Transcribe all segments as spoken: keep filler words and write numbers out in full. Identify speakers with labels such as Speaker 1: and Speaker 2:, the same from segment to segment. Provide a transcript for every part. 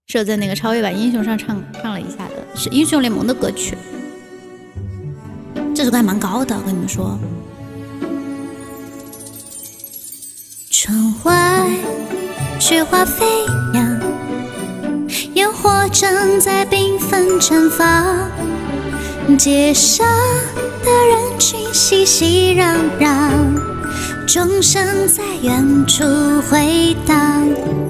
Speaker 1: 是在那个超越版英雄上唱唱了一下的，是英雄联盟的歌曲。这首歌还蛮高的，我跟你们说。
Speaker 2: 窗外雪花飞扬，烟火正在缤纷绽放，街上的人群熙熙攘攘，钟声在远处回荡。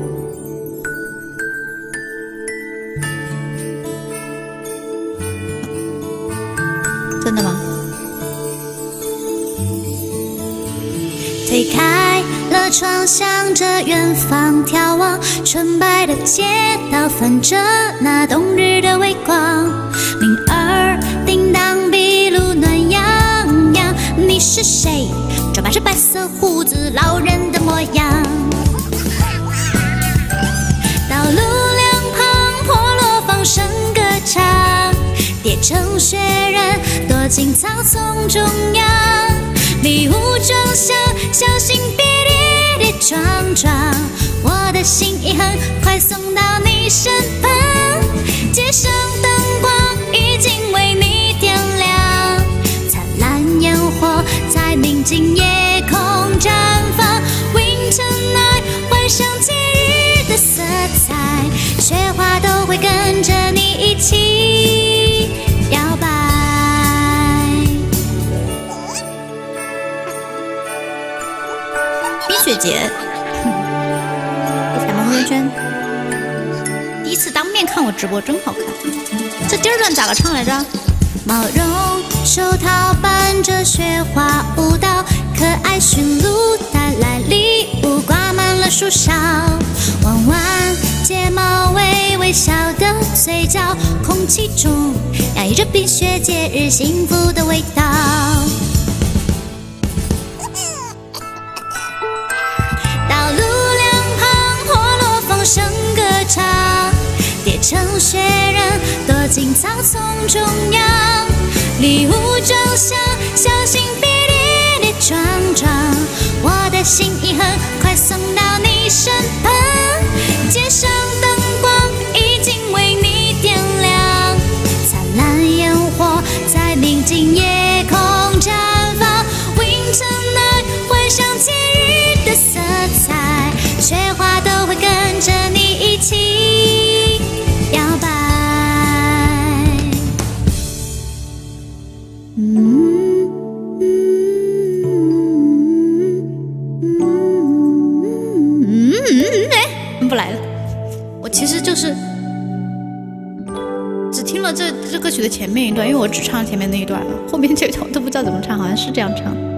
Speaker 1: 真的吗？
Speaker 2: 推开了窗，向着远方眺望，纯白的街道泛着那冬日的微光。铃儿叮当，壁炉暖洋洋。你是谁？装扮着白色胡子老人的模样。道路两旁破落放声歌唱，叠成雪人躲进草丛中央。礼物装箱，小心别跌跌撞撞，我的心已很快送到你身旁。街上灯光已经为你点亮，灿烂烟火在宁静夜空绽放。Winter night， 幻想节日的色彩，雪花都会跟着你一起摇摆。
Speaker 1: 冰雪节，彩虹圈圈。第一次当面看我直播真好看。这第二段咋个唱来着？
Speaker 2: 毛绒手套伴着雪花舞蹈，可爱驯鹿带来礼物，挂满了树梢。弯弯睫毛，微微笑的嘴角，空气中洋溢着冰雪节日幸福的味道。道路两旁破落放声歌唱，叠成雪人躲进草丛中央。礼物装箱，小心别跌跌撞撞，我的心已很快送到你身旁。街上灯光已经为你点亮，灿烂烟火在宁静夜空绽放。Winter night， 幻想节日的色彩，雪花都会跟着你一起摇摆。嗯
Speaker 1: 嗯嗯，哎，不来了。我其实就是只听了这这歌曲的前面一段，因为我只唱前面那一段了，后面这段我都不知道怎么唱，好像是这样唱。